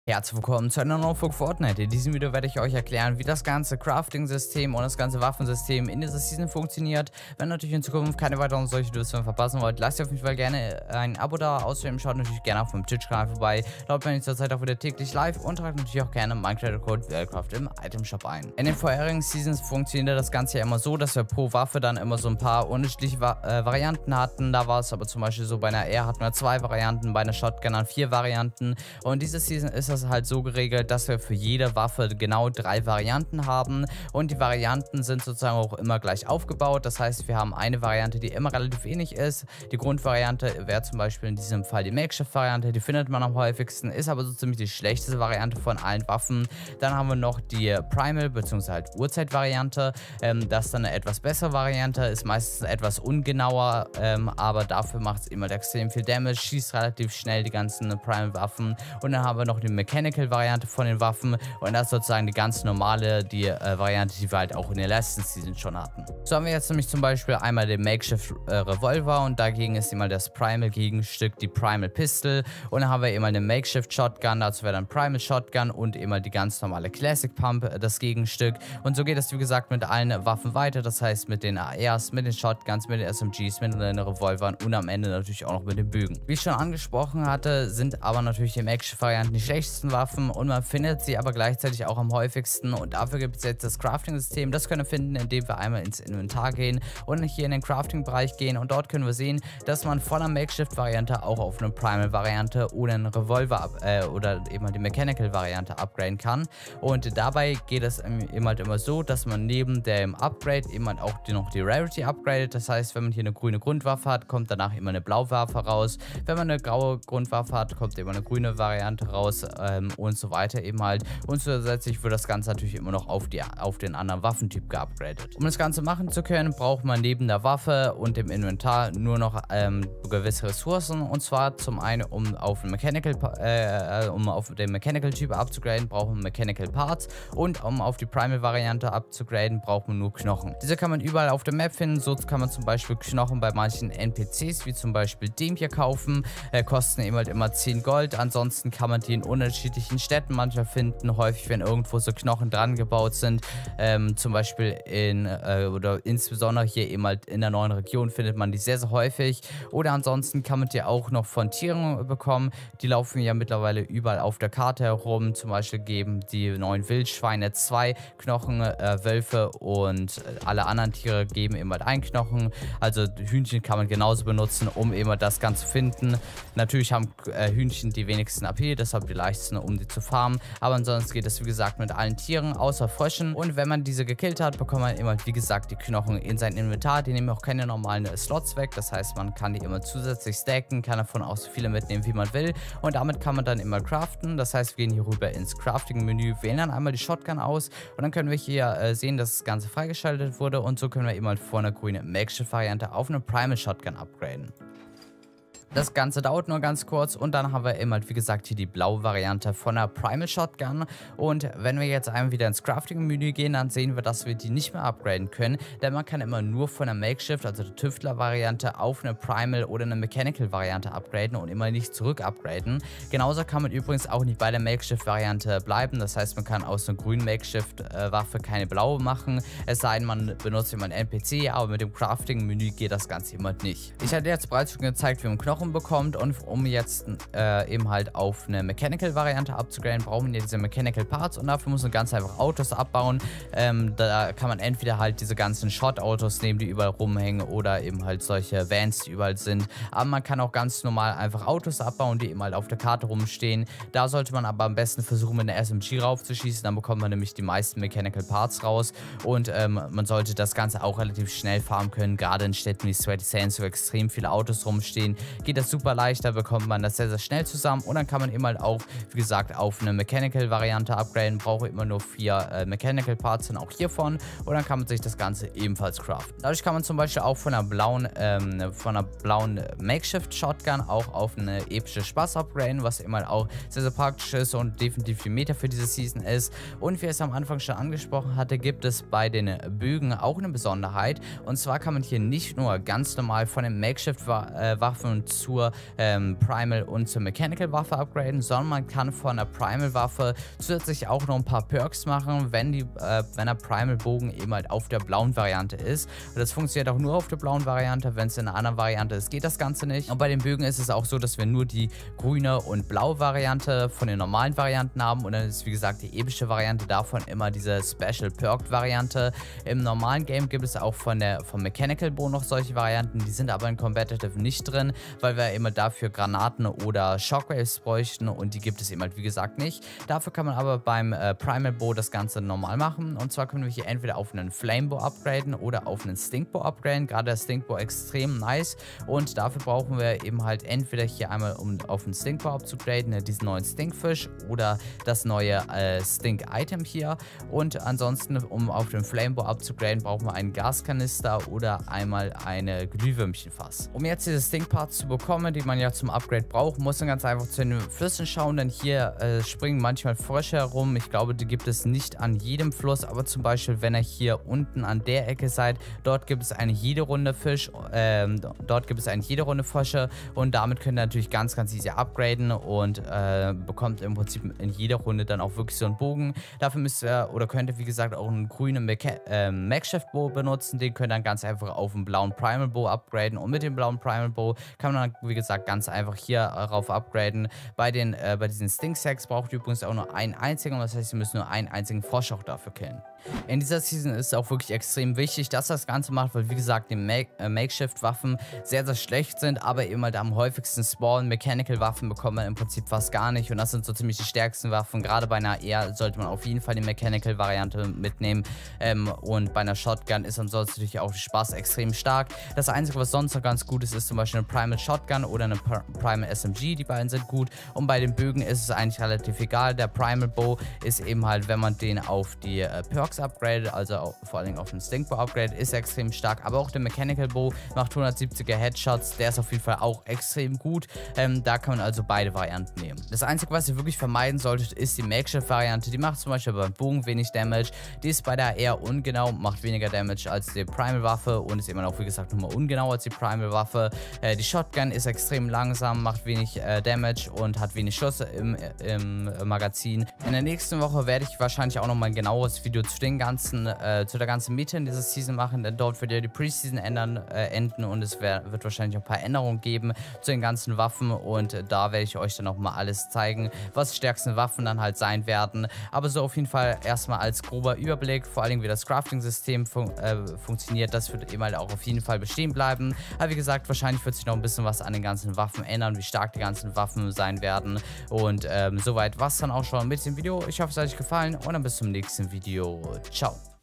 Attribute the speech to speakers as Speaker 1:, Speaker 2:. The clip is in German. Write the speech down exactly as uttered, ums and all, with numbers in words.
Speaker 1: Herzlich willkommen zu einer neuen Folge Fortnite. In diesem Video werde ich euch erklären, wie das ganze Crafting-System und das ganze Waffensystem in dieser Season funktioniert. Wenn ihr natürlich in Zukunft keine weiteren solche Videos mehr verpassen wollt, lasst ihr auf jeden Fall gerne ein Abo da. Außerdem schaut natürlich gerne auf meinem Twitch-Kanal vorbei. Dort bin ich zurzeit auch wieder täglich live und tragt natürlich auch gerne meinen Credit-Code Wellcraft im Item-Shop ein. In den vorherigen Seasons funktioniert das Ganze ja immer so, dass wir pro Waffe dann immer so ein paar unterschiedliche Va äh, Varianten hatten. Da war es aber zum Beispiel so, bei einer R hatten wir zwei Varianten, bei einer Shotgun dann vier Varianten. Und diese Season ist das halt so geregelt, dass wir für jede Waffe genau drei Varianten haben und die Varianten sind sozusagen auch immer gleich aufgebaut. Das heißt, wir haben eine Variante, die immer relativ ähnlich ist. Die Grundvariante wäre zum Beispiel in diesem Fall die Makeshift-Variante, die findet man am häufigsten, ist aber so ziemlich die schlechteste Variante von allen Waffen. Dann haben wir noch die Primal bzw. halt Uhrzeit-Variante. Ähm, das ist dann eine etwas bessere Variante, ist meistens etwas ungenauer, ähm, aber dafür macht es immer extrem viel Damage, schießt relativ schnell die ganzen Primal-Waffen. Und dann haben wir noch die Mechanical Variante von den Waffen und das ist sozusagen die ganz normale, die äh, Variante, die wir halt auch in der letzten Season schon hatten. So haben wir jetzt nämlich zum Beispiel einmal den Makeshift äh, Revolver und dagegen ist immer das Primal Gegenstück die Primal Pistol und dann haben wir immer eine Makeshift Shotgun, dazu wäre dann Primal Shotgun und immer die ganz normale Classic Pump äh, das Gegenstück und so geht es wie gesagt mit allen Waffen weiter, das heißt mit den A Rs, mit den Shotguns, mit den S M Gs, mit den Revolvern und am Ende natürlich auch noch mit den Bögen. Wie ich schon angesprochen hatte, sind aber natürlich die Makeshift Varianten die schlechtesten Waffen und man findet sie aber gleichzeitig auch am häufigsten und dafür gibt es jetzt das Crafting-System. Das können wir finden, indem wir einmal ins Inventar gehen und hier in den Crafting-Bereich gehen und dort können wir sehen, dass man von einer Makeshift-Variante auch auf eine Primal-Variante oder einen Revolver äh, oder eben die Mechanical-Variante upgraden kann und dabei geht es eben halt immer so, dass man neben dem Upgrade eben halt auch die, noch die Rarity upgradet. Das heißt, wenn man hier eine grüne Grundwaffe hat, kommt danach immer eine blaue Waffe raus. Wenn man eine graue Grundwaffe hat, kommt immer eine grüne Variante raus ähm, und so weiter eben halt. Und zusätzlich wird das Ganze natürlich immer noch auf, die, auf den anderen Waffentyp geupgradet. Um das Ganze machen zu können, braucht man neben der Waffe und dem Inventar nur noch ähm, gewisse Ressourcen. Und zwar zum einen, um auf den Mechanical, äh, um auf den Mechanical Typ abzugraden, braucht man Mechanical Parts und um auf die Primal Variante abzugraden, braucht man nur Knochen. Diese kann man überall auf der Map finden. So kann man zum Beispiel Knochen bei manchen N P Cs, wie zum Beispiel dem hier kaufen. Äh, kosten eben halt immer zehn Gold. Ansonsten kann man die in unterschiedlichen Städten manchmal finden, häufig wenn irgendwo so Knochen dran gebaut sind, ähm, zum Beispiel in äh, oder insbesondere hier eben halt in der neuen Region findet man die sehr sehr häufig oder ansonsten kann man die auch noch von Tieren bekommen, die laufen ja mittlerweile überall auf der Karte herum, zum Beispiel geben die neuen Wildschweine zwei Knochen, äh, Wölfe und alle anderen Tiere geben eben halt einen Knochen, also Hühnchen kann man genauso benutzen, um eben halt das Ganze zu finden. Natürlich haben äh, Hühnchen die wenigsten A P, deshalb die leichtesten, um die zu farmen, aber ansonsten geht es wie gesagt mit allen Tieren außer Fröschen und wenn man diese gekillt hat, bekommt man immer wie gesagt die Knochen in sein Inventar, die nehmen auch keine normalen Slots weg, das heißt man kann die immer zusätzlich stacken, kann davon auch so viele mitnehmen wie man will und damit kann man dann immer craften, das heißt wir gehen hier rüber ins Crafting Menü, wählen dann einmal die Shotgun aus und dann können wir hier äh, sehen, dass das Ganze freigeschaltet wurde und so können wir immer von einer grünen Makeshift Variante auf eine Primal Shotgun upgraden. Das Ganze dauert nur ganz kurz und dann haben wir eben halt wie gesagt hier die blaue Variante von der Primal Shotgun und wenn wir jetzt einmal wieder ins Crafting-Menü gehen, dann sehen wir, dass wir die nicht mehr upgraden können, denn man kann immer nur von der Makeshift, also der Tüftler-Variante auf eine Primal oder eine Mechanical-Variante upgraden und immer nicht zurück upgraden. Genauso kann man übrigens auch nicht bei der Makeshift-Variante bleiben, das heißt man kann aus einer grünen Makeshift-Waffe keine blaue machen, es sei denn man benutzt immer einen N P C, aber mit dem Crafting-Menü geht das Ganze immer nicht. Ich hatte jetzt bereits schon gezeigt, wie man Knochen bekommt und um jetzt äh, eben halt auf eine Mechanical Variante abzugraden, brauchen wir diese Mechanical Parts und dafür muss man ganz einfach Autos abbauen. Ähm, da kann man entweder halt diese ganzen Shot-Autos nehmen, die überall rumhängen oder eben halt solche Vans, die überall sind. Aber man kann auch ganz normal einfach Autos abbauen, die eben halt auf der Karte rumstehen. Da sollte man aber am besten versuchen, mit einer S M G raufzuschießen, dann bekommt man nämlich die meisten Mechanical Parts raus und ähm, man sollte das Ganze auch relativ schnell farmen können, gerade in Städten wie Sweaty Sands, wo extrem viele Autos rumstehen, geht das super leicht, da bekommt man das sehr, sehr schnell zusammen und dann kann man eben halt auch, wie gesagt, auf eine Mechanical-Variante upgraden, brauche immer nur vier äh, Mechanical Parts dann auch hiervon und dann kann man sich das Ganze ebenfalls craften. Dadurch kann man zum Beispiel auch von einer blauen, ähm, von einer blauen Makeshift-Shotgun auch auf eine epische Spaß upgraden, was immer auch sehr, sehr praktisch ist und definitiv die Meta für diese Season ist und wie ich es am Anfang schon angesprochen hatte, gibt es bei den Bögen auch eine Besonderheit und zwar kann man hier nicht nur ganz normal von den Makeshift-Waffen zur ähm, Primal und zur Mechanical Waffe upgraden, sondern man kann von der Primal Waffe zusätzlich auch noch ein paar Perks machen, wenn, die, äh, wenn der Primal Bogen eben halt auf der blauen Variante ist. Und das funktioniert auch nur auf der blauen Variante, wenn es in einer anderen Variante ist, geht das Ganze nicht. Und bei den Bögen ist es auch so, dass wir nur die grüne und blaue Variante von den normalen Varianten haben und dann ist wie gesagt die epische Variante davon immer diese Special Perked Variante. Im normalen Game gibt es auch von der vom Mechanical Bow noch solche Varianten, die sind aber in Competitive nicht drin, weil wir immer dafür Granaten oder Shockwaves bräuchten und die gibt es eben halt wie gesagt nicht. Dafür kann man aber beim äh, Primal Bow das Ganze normal machen und zwar können wir hier entweder auf einen Flame Bow upgraden oder auf einen Stink Bow upgraden. Gerade der Stink Bow extrem nice und dafür brauchen wir eben halt entweder hier einmal um auf den Stink Bow upzugraden, diesen neuen Stinkfish oder das neue äh, Stink Item hier und ansonsten um auf den Flame Bow upzugraden brauchen wir einen Gaskanister oder einmal eine Glühwürmchenfass. Um jetzt diese Stink Parts zu bekommen, die man ja zum Upgrade braucht, muss man ganz einfach zu den Flüssen schauen, denn hier äh, springen manchmal Frösche herum. Ich glaube, die gibt es nicht an jedem Fluss, aber zum Beispiel, wenn ihr hier unten an der Ecke seid, dort gibt es eine jede Runde Fisch, ähm, dort gibt es eine jede Runde Frösche und damit könnt ihr natürlich ganz, ganz easy upgraden und äh, bekommt im Prinzip in jeder Runde dann auch wirklich so einen Bogen. Dafür müsst ihr oder könnt ihr wie gesagt auch einen grünen äh, Makeshift Bow benutzen, den könnt ihr dann ganz einfach auf einen blauen Primal Bow upgraden und mit dem blauen Primal Bow kann man dann wie gesagt ganz einfach hier rauf upgraden. Bei den äh, bei diesen Stink Sacks braucht ihr übrigens auch nur einen einzigen, das heißt, ihr müsst nur einen einzigen Frosch auch dafür killen. In dieser Season ist es auch wirklich extrem wichtig, dass das Ganze macht, weil wie gesagt die Make äh, Makeshift-Waffen sehr, sehr schlecht sind, aber eben halt am häufigsten spawnen. Mechanical-Waffen bekommt man im Prinzip fast gar nicht und das sind so ziemlich die stärksten Waffen. Gerade bei einer E R sollte man auf jeden Fall die Mechanical-Variante mitnehmen ähm, und bei einer Shotgun ist ansonsten natürlich auch der Spaß extrem stark. Das Einzige, was sonst noch ganz gut ist, ist zum Beispiel eine Primal Shotgun oder eine Primal S M G, die beiden sind gut und bei den Bögen ist es eigentlich relativ egal. Der Primal Bow ist eben halt, wenn man den auf die äh, Perks upgradet, also auch, vor allem auf den Stink Bow upgradet, ist extrem stark, aber auch der Mechanical Bow macht hundertsiebziger Headshots, der ist auf jeden Fall auch extrem gut, ähm, da kann man also beide Varianten nehmen. Das Einzige, was ihr wirklich vermeiden solltet, ist die Makeshift-Variante, die macht zum Beispiel beim Bogen wenig Damage, die ist bei der eher ungenau, macht weniger Damage als die Primal-Waffe und ist immer auch, wie gesagt, nochmal ungenau als die Primal-Waffe. Äh, die Shotgun ist extrem langsam, macht wenig äh, Damage und hat wenig Schuss im, im äh, Magazin. In der nächsten Woche werde ich wahrscheinlich auch nochmal ein genaueres Video zu den ganzen, äh, zu der ganzen Meta in dieser Season machen, denn dort wird ja die Preseason ändern, äh, enden und es wär, wird wahrscheinlich ein paar Änderungen geben zu den ganzen Waffen und äh, da werde ich euch dann auch mal alles zeigen, was die stärksten Waffen dann halt sein werden. Aber so auf jeden Fall erstmal als grober Überblick, vor allem wie das Crafting-System fun äh, funktioniert, das wird eben halt auch auf jeden Fall bestehen bleiben. Aber wie gesagt, wahrscheinlich wird sich noch ein bisschen was an den ganzen Waffen ändern, wie stark die ganzen Waffen sein werden und ähm, soweit war es dann auch schon mit dem Video. Ich hoffe, es hat euch gefallen und dann bis zum nächsten Video. Ciao.